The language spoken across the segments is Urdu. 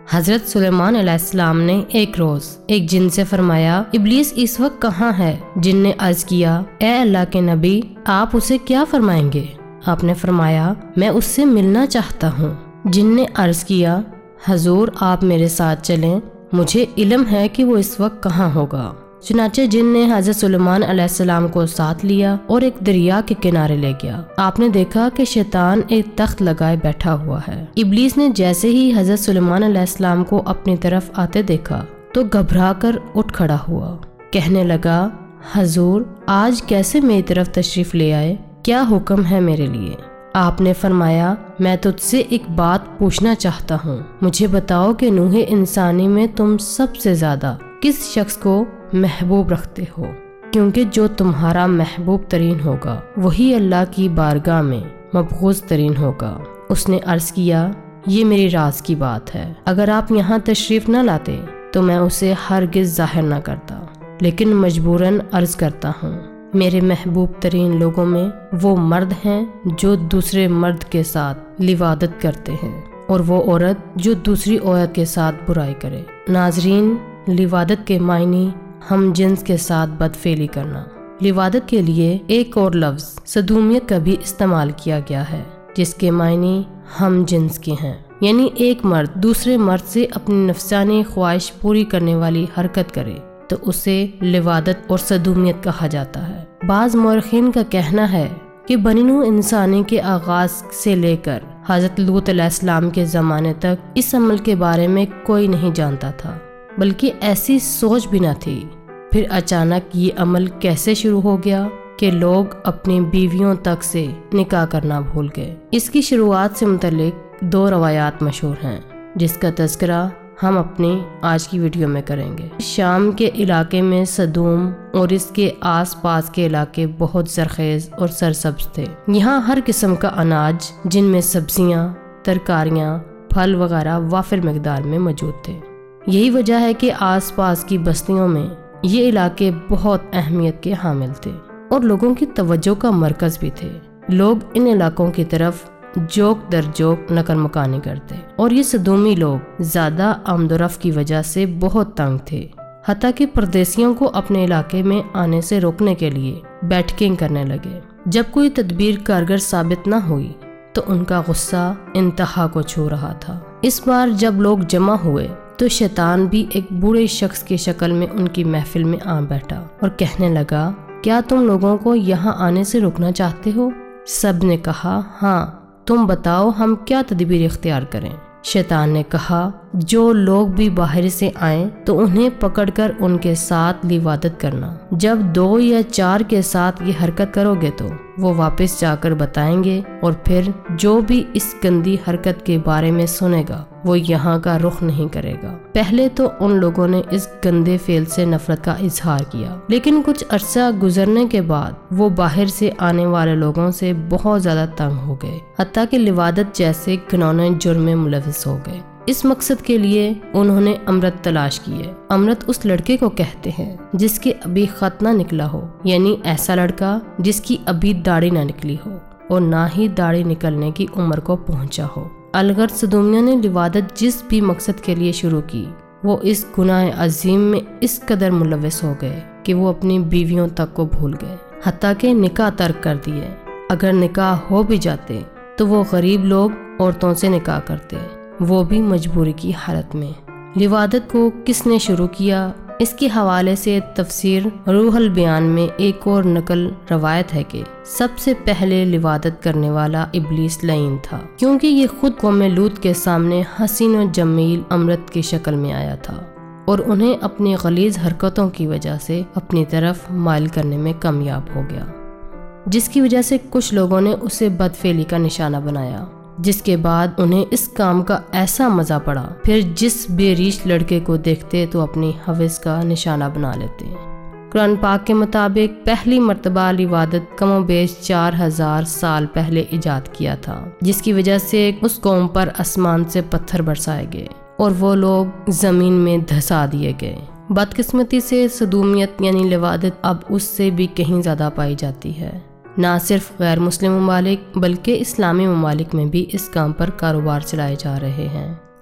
حضرت سلیمان علیہ السلام نے ایک روز ایک جن سے فرمایا، ابلیس اس وقت کہاں ہے؟ جن نے عرض کیا، اے اللہ کے نبی، آپ اسے کیا فرمائیں گے؟ آپ نے فرمایا، میں اس سے ملنا چاہتا ہوں۔ جن نے عرض کیا، حضور آپ میرے ساتھ چلیں، مجھے علم ہے کہ وہ اس وقت کہاں ہوگا۔ چنانچہ جن نے حضرت سلیمان علیہ السلام کو ساتھ لیا اور ایک دریا کے کنارے لے گیا۔ آپ نے دیکھا کہ شیطان ایک تخت لگائے بیٹھا ہوا ہے۔ ابلیس نے جیسے ہی حضرت سلیمان علیہ السلام کو اپنی طرف آتے دیکھا تو گھبرا کر اٹھ کھڑا ہوا، کہنے لگا، حضور آج کیسے میری طرف تشریف لے آئے؟ کیا حکم ہے میرے لیے؟ آپ نے فرمایا، میں تجھ سے ایک بات پوچھنا چاہتا ہوں، مجھے بتاؤ کہ نوح انسانی میں تم سب سے زیادہ کس شخص کو محبوب رکھتے ہو؟ کیونکہ جو تمہارا محبوب ترین ہوگا وہی اللہ کی بارگاہ میں مبغوض ترین ہوگا۔ اس نے عرض کیا، یہ میری راز کی بات ہے، اگر آپ یہاں تشریف نہ لاتے تو میں اسے ہرگز ظاہر نہ کرتا، لیکن مجبوراً عرض کرتا ہوں، میرے محبوب ترین لوگوں میں وہ مرد ہیں جو دوسرے مرد کے ساتھ لواطت کرتے ہیں، اور وہ عورت جو دوسری عورت کے ساتھ برائی کرے۔ ناظرین، لواطت کے معنی ہم جنس کے ساتھ بدفعلی کرنا۔ لواطت کے لیے ایک اور لفظ صدومیت کا بھی استعمال کیا گیا ہے، جس کے معنی ہم جنس کے ہیں، یعنی ایک مرد دوسرے مرد سے اپنی نفسانی خواہش پوری کرنے والی حرکت کرے تو اسے لواطت اور صدومیت کہا جاتا ہے۔ بعض مورخین کا کہنا ہے کہ بنی نوح انسانی کے آغاز سے لے کر حضرت لوط علیہ السلام کے زمانے تک اس عمل کے بارے میں کوئی نہیں جانتا تھا، بلکہ ایسی سوچ بھی نہ تھی۔ پھر اچانک یہ عمل کیسے شروع ہو گیا کہ لوگ اپنی بیویوں تک سے نکاح کرنا بھول گئے۔ اس کی شروعات سے متعلق 2 روایات مشہور ہیں، جس کا تذکرہ ہم اپنی آج کی ویڈیو میں کریں گے۔ شام کے علاقے میں سدوم اور اس کے آس پاس کے علاقے بہت زرخیز اور سرسبز تھے۔ یہاں ہر قسم کا اناج، جن میں سبزیاں، ترکاریاں، پھل وغیرہ وافر مقدار میں موجود تھے۔ یہی وجہ ہے کہ آس پاس کی بستیوں میں یہ علاقے بہت اہمیت کے حامل تھے اور لوگوں کی توجہ کا مرکز بھی تھے۔ لوگ ان علاقوں کی طرف جوک در جوک نقل مکانی کرتے، اور یہ سدومی لوگ زیادہ آمد و رفت کی وجہ سے بہت تنگ تھے، حتیٰ کہ پردیسیوں کو اپنے علاقے میں آنے سے روکنے کے لیے بیٹھکیں کرنے لگے۔ جب کوئی تدبیر کارگر ثابت نہ ہوئی تو ان کا غصہ انتہا کو چھو رہا تھا۔ اس بار جب لوگ جمع ہوئے تو شیطان بھی ایک بوڑھے شخص کی شکل میں ان کی محفل میں آ بیٹھا اور کہنے لگا، کیا تم لوگوں کو یہاں آنے سے روکنا چاہتے ہو؟ سب نے کہا، ہاں، تم بتاؤ ہم کیا تدبیر اختیار کریں؟ شیطان نے کہا، جو لوگ بھی باہر سے آئیں تو انہیں پکڑ کر ان کے ساتھ لواطت کرنا۔ جب 2 یا 4 کے ساتھ یہ حرکت کرو گے تو وہ واپس جا کر بتائیں گے، اور پھر جو بھی اس گندی حرکت کے بارے میں سنے گا وہ یہاں کا رخ نہیں کرے گا۔ پہلے تو ان لوگوں نے اس گندے فعل سے نفرت کا اظہار کیا، لیکن کچھ عرصہ گزرنے کے بعد وہ باہر سے آنے والے لوگوں سے بہت زیادہ تنگ ہو گئے، حتیٰ کہ لواطت جیسے گھناؤنے جرم میں ملوث ہو گئے۔ اس مقصد کے لیے انہوں نے امرت تلاش کیے۔ امرت اس لڑکے کو کہتے ہیں جس کے ابھی خط نہ نکلا ہو، یعنی ایسا لڑکا جس کی ابھی داڑھی نہ نکلی ہو اور نہ ہی داڑھی نکلنے کی عمر کو پہنچا ہو۔ الغرض سدومیوں نے لواطت جس بھی مقصد کے لیے شروع کی، وہ اس گناہ عظیم میں اس قدر ملوث ہو گئے کہ وہ اپنی بیویوں تک کو بھول گئے، حتیٰ کہ نکاح ترک کر دیے۔ اگر نکاح ہو بھی جاتے تو وہ غریب لوگ عورتوں سے نکاح کرتے، وہ بھی مجبوری کی حالت میں۔ لواطت کو کس نے شروع کیا؟ اس کے حوالے سے تفسیر روح البیان میں ایک اور نقل روایت ہے کہ سب سے پہلے لواطت کرنے والا ابلیس لعین تھا، کیونکہ یہ خود قوم لوط کے سامنے حسین و جمیل امرت کی شکل میں آیا تھا اور انہیں اپنی غلیظ حرکتوں کی وجہ سے اپنی طرف مائل کرنے میں کامیاب ہو گیا، جس کی وجہ سے کچھ لوگوں نے اسے بدفعلی کا نشانہ بنایا، جس کے بعد انہیں اس کام کا ایسا مزہ پڑا، پھر جس بے ریش لڑکے کو دیکھتے تو اپنی ہوس کا نشانہ بنا لیتے۔ قرآن پاک کے مطابق پہلی مرتبہ لواطت کم و بیش 4000 سال پہلے ایجاد کیا تھا، جس کی وجہ سے اس قوم پر آسمان سے پتھر برسائے گئے اور وہ لوگ زمین میں دھسا دیے گئے۔ بدقسمتی سے سدومیت یعنی لواطت اب اس سے بھی کہیں زیادہ پائی جاتی ہے۔ نہ صرف غیر مسلم ممالک بلکہ اسلامی ممالک میں بھی اس کام پر کاروبار چلائے جا رہے ہیں۔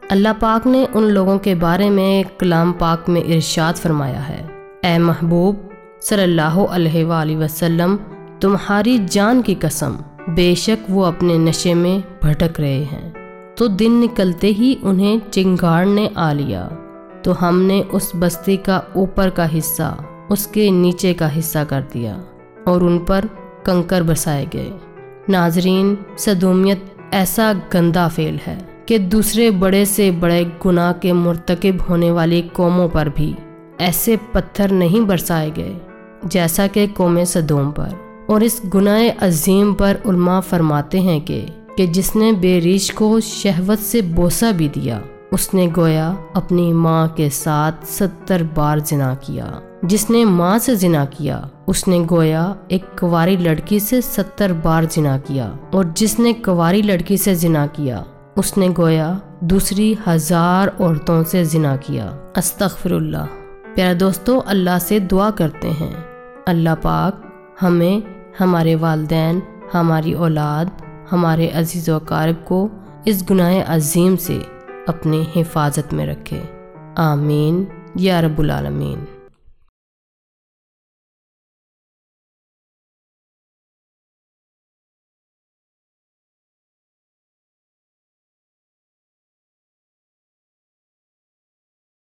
اللہ پاک نے ان لوگوں کے بارے میں کلام پاک میں ارشاد فرمایا ہے، اے محبوب صلی اللہ علیہ وآلہ وسلم، تمہاری جان کی قسم، بے شک وہ اپنے نشے میں بھٹک رہے ہیں۔ تو دن نکلتے ہی انہیں چنگاڑ نے آ لیا، تو ہم نے اس بستی کا اوپر کا حصہ اس کے نیچے کا حصہ کر دیا اور ان پر کنکر برسائے گئے۔ ناظرین، صدومیت ایسا گندا فعل ہے کہ دوسرے بڑے سے بڑے گناہ کے مرتکب ہونے والی قوموں پر بھی ایسے پتھر نہیں برسائے گئے جیسا کہ قوم صدوم پر۔ اور اس گناہ عظیم پر علماء فرماتے ہیں کہ جس نے بے ریش کو شہوت سے بوسہ بھی دیا، اس نے گویا اپنی ماں کے ساتھ 70 بار زنا کیا۔ جس نے ماں سے زنا کیا، اس نے گویا ایک کنواری لڑکی سے 70 بار زنا کیا، اور جس نے کنواری لڑکی سے زنا کیا، اس نے گویا دوسری 1000 عورتوں سے زنا کیا۔ استغفر اللہ۔ پیارے دوستو، اللہ سے دعا کرتے ہیں اللہ پاک ہمیں، ہمارے والدین، ہماری اولاد، ہمارے عزیز و اقارب کو اس گناہ عظیم سے اپنی حفاظت میں رکھے۔ آمین یا رب العالمین۔